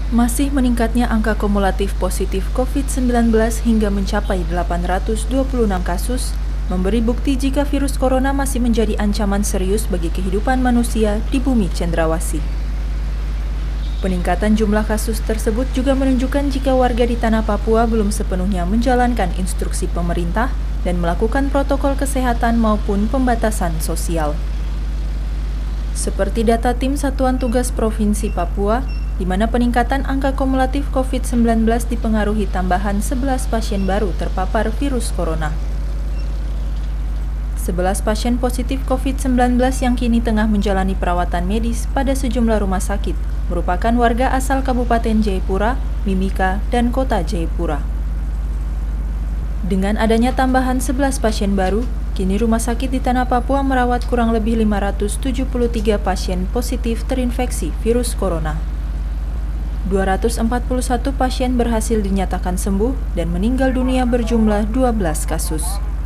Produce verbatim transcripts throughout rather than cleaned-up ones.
Masih meningkatnya angka kumulatif positif covid sembilan belas hingga mencapai delapan ratus dua puluh enam kasus, memberi bukti jika virus corona masih menjadi ancaman serius bagi kehidupan manusia di bumi cendrawasih. Peningkatan jumlah kasus tersebut juga menunjukkan jika warga di tanah Papua belum sepenuhnya menjalankan instruksi pemerintah dan melakukan protokol kesehatan maupun pembatasan sosial. Seperti data tim Satuan Tugas Provinsi Papua, di mana peningkatan angka kumulatif covid sembilan belas dipengaruhi tambahan sebelas pasien baru terpapar virus corona. sebelas pasien positif covid sembilan belas yang kini tengah menjalani perawatan medis pada sejumlah rumah sakit merupakan warga asal Kabupaten Jayapura, Mimika, dan Kota Jayapura. Dengan adanya tambahan sebelas pasien baru, kini rumah sakit di tanah Papua merawat kurang lebih lima ratus tujuh puluh tiga pasien positif terinfeksi virus corona. dua ratus empat puluh satu pasien berhasil dinyatakan sembuh dan meninggal dunia berjumlah dua belas kasus.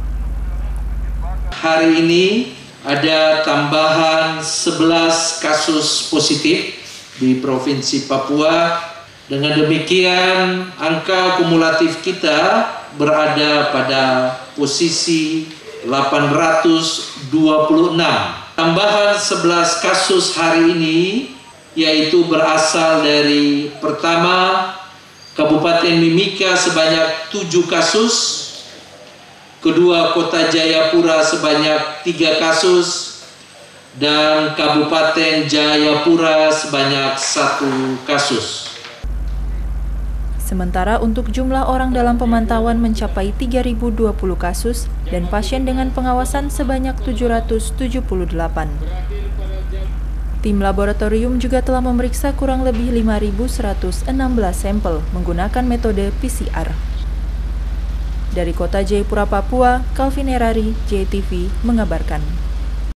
Hari ini ada tambahan sebelas kasus positif di Provinsi Papua. Dengan demikian, angka kumulatif kita berada pada posisi delapan ratus dua puluh enam. Tambahan sebelas kasus hari ini yaitu berasal dari pertama Kabupaten Mimika sebanyak tujuh kasus, kedua Kota Jayapura sebanyak tiga kasus, dan Kabupaten Jayapura sebanyak satu kasus. Sementara untuk jumlah orang dalam pemantauan mencapai tiga ribu dua puluh kasus dan pasien dengan pengawasan sebanyak tujuh ratus tujuh puluh delapan. Tim laboratorium juga telah memeriksa kurang lebih lima ribu seratus enam belas sampel menggunakan metode P C R. Dari Kota Jayapura, Papua, Calvin Herari, J T V mengabarkan.